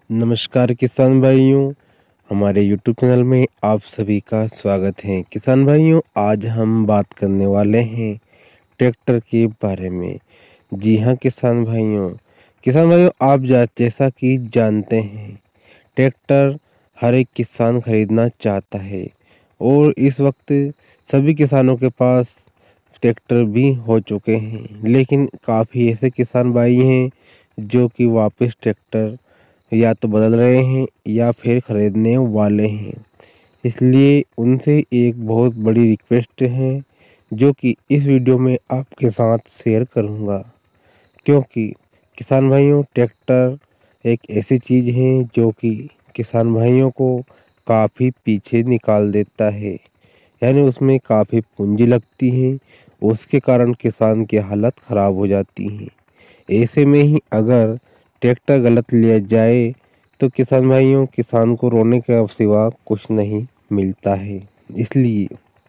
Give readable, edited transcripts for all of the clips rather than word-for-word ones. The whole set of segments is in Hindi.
नमस्कार किसान भाइयों, हमारे YouTube चैनल में आप सभी का स्वागत है। किसान भाइयों, आज हम बात करने वाले हैं ट्रैक्टर के बारे में। जी हाँ किसान भाइयों, आप जैसा कि जानते हैं, ट्रैक्टर हर एक किसान खरीदना चाहता है और इस वक्त सभी किसानों के पास ट्रैक्टर भी हो चुके हैं, लेकिन काफ़ी ऐसे किसान भाई हैं जो कि वापस ट्रैक्टर या तो बदल रहे हैं या फिर खरीदने वाले हैं। इसलिए उनसे एक बहुत बड़ी रिक्वेस्ट है जो कि इस वीडियो में आपके साथ शेयर करूंगा, क्योंकि किसान भाइयों, ट्रैक्टर एक ऐसी चीज़ है जो कि किसान भाइयों को काफ़ी पीछे निकाल देता है। यानी उसमें काफ़ी पूंजी लगती है, उसके कारण किसान की हालत ख़राब हो जाती है। ऐसे में ही अगर ट्रैक्टर गलत लिया जाए तो किसान को रोने के सिवा कुछ नहीं मिलता है। इसलिए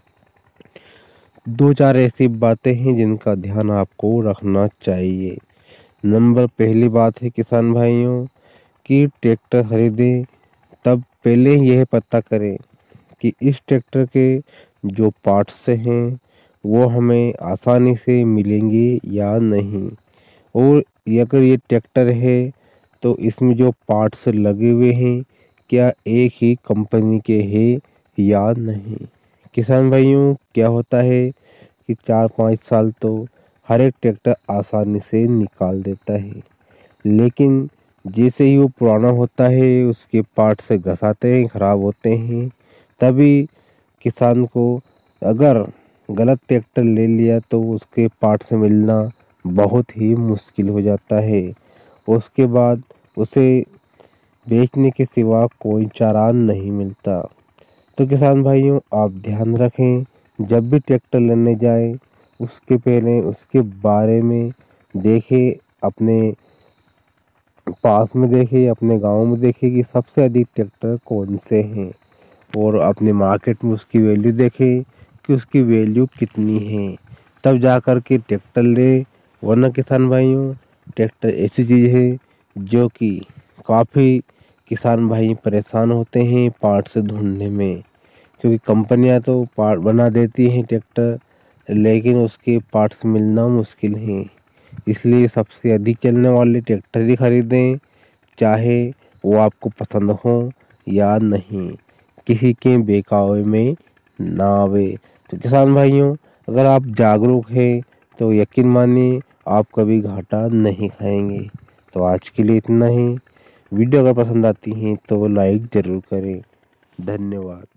दो चार ऐसी बातें हैं जिनका ध्यान आपको रखना चाहिए। पहली बात है किसान भाइयों कि ट्रैक्टर खरीदें तब पहले यह पता करें कि इस ट्रैक्टर के जो पार्ट्स हैं वो हमें आसानी से मिलेंगे या नहीं, और अगर ये ट्रैक्टर है तो इसमें जो पार्ट्स लगे हुए हैं क्या एक ही कंपनी के हैं या नहीं। किसान भाइयों, क्या होता है कि 4-5 साल तो हर एक ट्रैक्टर आसानी से निकाल देता है, लेकिन जैसे ही वो पुराना होता है उसके पार्ट से घसाते हैं, ख़राब होते हैं। तभी किसान को अगर गलत ट्रैक्टर ले लिया तो उसके पार्ट से मिलना बहुत ही मुश्किल हो जाता है। उसके बाद उसे बेचने के सिवा कोई चारा नहीं मिलता। तो किसान भाइयों, आप ध्यान रखें, जब भी ट्रैक्टर लेने जाए उसके पहले उसके बारे में देखें, अपने पास में देखें, अपने गांव में देखें कि सबसे अधिक ट्रैक्टर कौन से हैं, और अपने मार्केट में उसकी वैल्यू देखें कि उसकी वैल्यू कितनी है, तब जा कर के ट्रैक्टर ले। वरना किसान भाइयों, ट्रैक्टर ऐसी चीज़ है जो कि काफ़ी किसान भाई परेशान होते हैं पार्ट्स ढूंढने में, क्योंकि कंपनियां तो पार्ट बना देती हैं ट्रैक्टर, लेकिन उसके पार्ट्स मिलना मुश्किल है। इसलिए सबसे अधिक चलने वाले ट्रैक्टर ही खरीदें, चाहे वो आपको पसंद हो या नहीं, किसी के बहकावे में ना आवे। तो किसान भाइयों, अगर आप जागरूक हैं तो यकीन मानिए आप कभी घाटा नहीं खाएंगे। तो आज के लिए इतना ही। वीडियो अगर पसंद आती है तो लाइक ज़रूर करें। धन्यवाद।